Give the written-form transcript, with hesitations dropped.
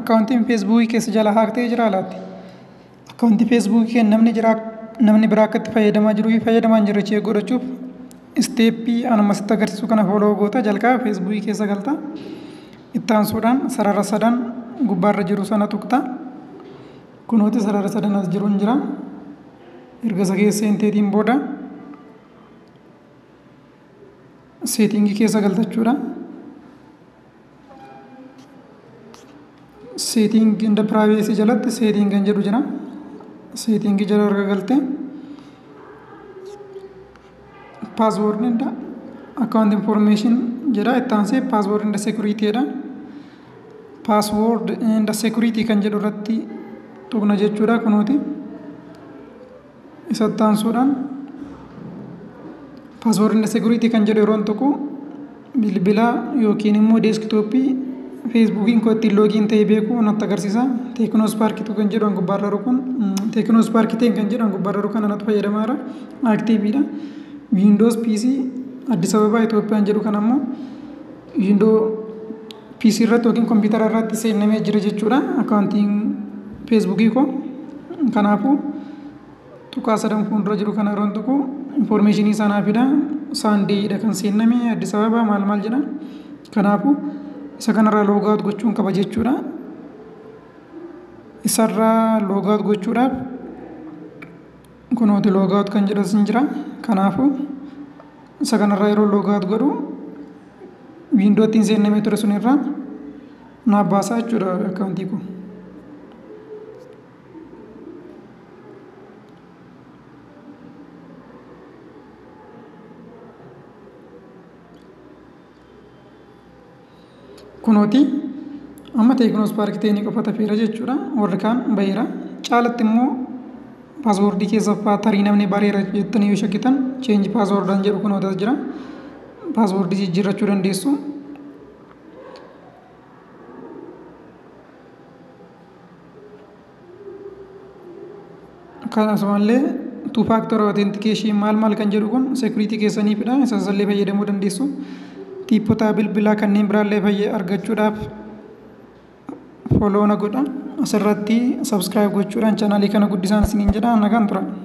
akkaawuntiin feesbuukii keessa jala haaktee jira laatti. Akkaawuntii feesbuukii namni biraa akkatti fayyadamaa jiruu fi fayyadamaa hin jirre chee godhachuuf isteeppii anumasitti agarsiisu kana fooloo goota. Jalqaba feesbuukii keessa galta. Itti aansuudhaan sarara sadan gubbaarra jiru sana tuqta. Kunooti sarara sadan as jiru hin jira. Erga isa keessa seenteetiin booda seetingii keessa galtachuudha. Setting in the privacy jalatti setting kan jedhu jira. Setting jala erga galte password and account information jira. Itti aansee password and security dha. Password and security kan jedhu irratti tuqna jechuudha. Kunooti isa itti aansuudhaan password and security kan jedhu yeroon tuqu bilbila yookiin immoo deeskitooppii feesbuukiin koo ittiin loogiin ta'ee beeku natti agarsiisa. Teekinoospaarkiitu kan jedhu gubbaarra jiru kun teekinoospaarkiitiin kan jedhu gubbaarra jiru kana natti fayyadamaadha. Aktiiviidha. Windows PC Addis Ababa Itoophiyaan jedhu kan ammoo Windows PC irratti yookiin kompiitara irratti seenamee jira jechuudha. Akkaawuntiin feesbuukii koo kanaafuu tuqaa sadan fuuldura jiru kana yeroon tuqu informationii sanaafidha. Saandeedha kan seename Addis Ababa maal jedha. Kanaafuu isa kanarraa loogaawut gochuun qaba jechuudha. Isarraa loogaawut gochuudhaaf kunooti loogaawut kan jedhus hin jira. Kanaafuu isa kanarraa yeroo loogaawut godhu wiindoottiin seenamee ture sunirraa naaf baasaa jechuudha akkaawuntii koo. Kunooti amma teekinoospaarkii ta'anii qofa tafeera jechuudha. Warri kaan baheera. Caalatti immoo paaswoordii keessa tarii namni bareera jettanii yoo shakkitan cheenji paaswoordaan jedhu kunoota jira. Paaswoordii jijjiirrachuu dandeessu. Akkasumallee two factor authentication maal kan jedhu kun security keessaniifidha. Isaasallee fayyadamuu dandeessu. Tiipota bilbilaa kanneen biraallee argachuudhaaf follow na godha. Asirratti subscribe gochuudhaan chaanaalii kana guddisaan isiniin jedha. Nagaan tura.